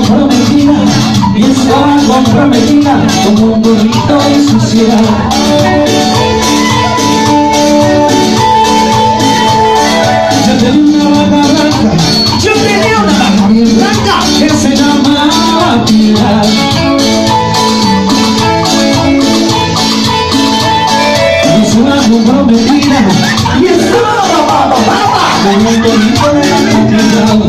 comprometida y estaba comprometida como un burrito de suciedad. Yo tenía una vaca bien blanca que se llamaba Piedad. Y estaba comprometida y estaba como un burrito de suciedad.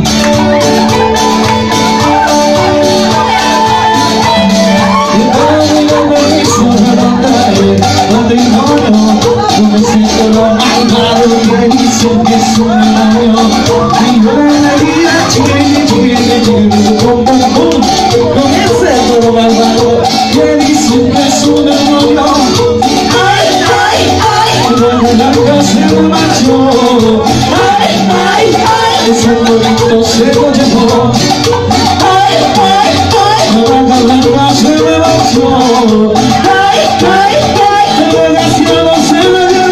Dicen que es un demonio y yo en la vida pum, pum, pum, con ese todo malvado que dicen que es un demonio. Ay, ay, ay, luego la casa se lo marchó. Ay, ay, ay, ese bonito se lo llevó. Ay, ay, ay, luego la casa se lo marchó. Ay, ay, ay, el desgraciado se lo llevó.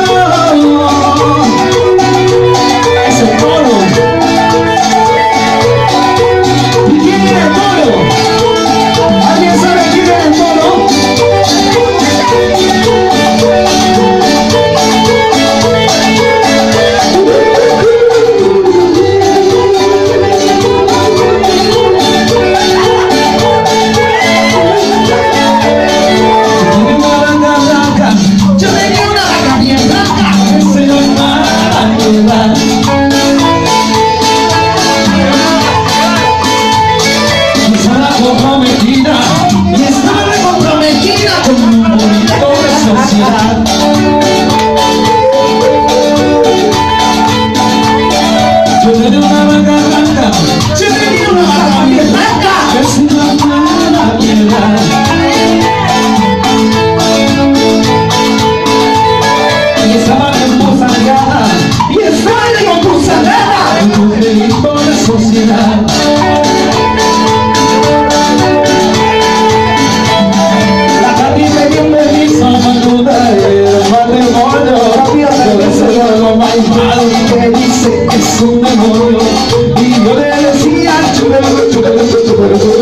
Que dice que es un demonio y yo le decía chúpelo, chúpelo, chúpelo, chúpelo.